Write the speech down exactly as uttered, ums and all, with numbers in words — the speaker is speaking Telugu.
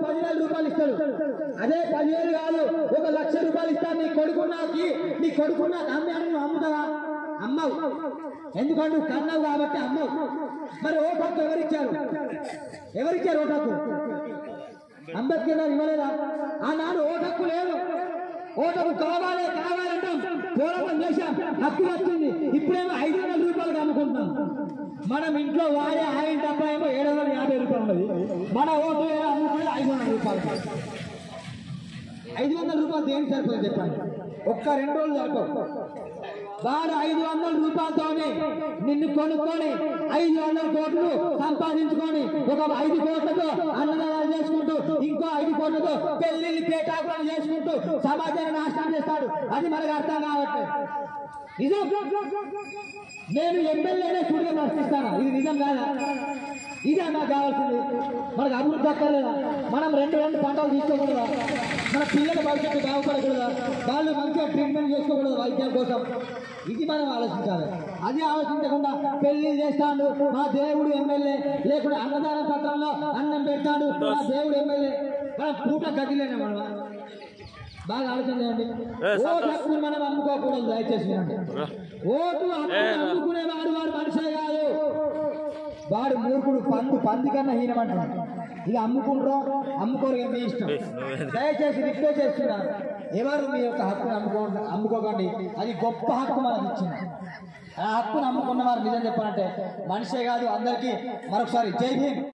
పదివేల రూపాయలు ఇస్తాడు. అదే పదివేలు కాదు ఒక లక్ష రూపాయలు ఇస్తాను నీ కొడుకున్నాకి. నీ కొడుకున్నా అమ్మే అని నువ్వు అమ్ముతావా? అమ్మవు. ఎందుకంటే నువ్వు కన్నావు కాబట్టి అమ్మవు. మరి ఓటు హక్కు ఎవరిచ్చారు? ఎవరిచ్చారు ఓటు హక్కు? అంబేద్కర్ గారు ఇవ్వలేదా? ఆనాడు ఓటు హక్కు లేదు. ఓటు హక్కు కావాలి కావాలంటాం, పోరాటం చేశాం, హక్కు వచ్చింది. ఇప్పుడేమో ఐదు వందల రూపాయలు అమ్ముకుంటున్నాం. మనం ఇంట్లో వాడే ఆయన డబ్బా ఏమో ఏడు వందల యాభై రూపాయలు ఉన్నది. మన ఓటు అమ్ముకునేది ఐదు వందల రూపాయలు. ఐదు వందల రూపాయలు దేనికి సరిపోతుంది చెప్పండి? ఒక్క రెండు రోజులు సరిపో. వాడు ఐదు వందల రూపాయలతోనే నిన్ను కొనుక్కొని ఐదు వందల కోట్లు సంపాదించుకొని ఒక ఐదు కోట్లతో అన్నదానాలు చేసుకుంటూ ఇంకో ఐదు కోట్లతో పెళ్లిళ్ళు పేటాకులను చేసుకుంటూ సమాజాన్ని నాశనం చేస్తాడు. అది మనకు అర్థం కావట్లేదు. నిజం. నేను ఎమ్మెల్యేనే చూడగా నడిపిస్తాను. ఇది నిజం కాదా? ఇదే నాకు కావాల్సింది. మనకు అభివృద్ధి అక్కర్లేదా? మనం రెండు రెండు పంటలు తీసుకోకూడదా? మన పిల్లల భవిష్యత్తు బాగుపడకూడదా? వాళ్ళు మంచిగా ట్రీట్మెంట్ చేసుకోకూడదు వైద్యం కోసం? ఇది మనం ఆలోచించాలి. అది ఆలోచించకుండా పెళ్లి చేస్తాడు మా దేవుడు ఎమ్మెల్యే, లేకుంటే అన్నదాన పత్రంలో అన్నం పెడతాడు మా దేవుడు ఎమ్మెల్యే. మనం పూట గదిలేనా? మనం బాగా ఆలోచన చేయండి. ఓటు హక్కును మనం అమ్ముకోకూడదు దయచేసి. ఓటు హక్కును అమ్ముకునేవాడు వాడు మనిషే కాదు, వాడు మూర్ఖుడు, పందు పంది కన్నా హీనమంటాడు. ఇక అమ్ముకుంటారో అమ్ముకోరు మీ ఇష్టం. దయచేసి రిక్వెస్ట్ చేస్తున్నా, ఎవరు మీ యొక్క హక్కును అమ్ముకో అమ్ముకోకండి. అది గొప్ప హక్కు మనకు ఇచ్చింది. ఆ హక్కును అమ్ముకున్న వారు నిజం చెప్పాలంటే మనిషే కాదు అందరికీ. మరొకసారి జై భీమ్.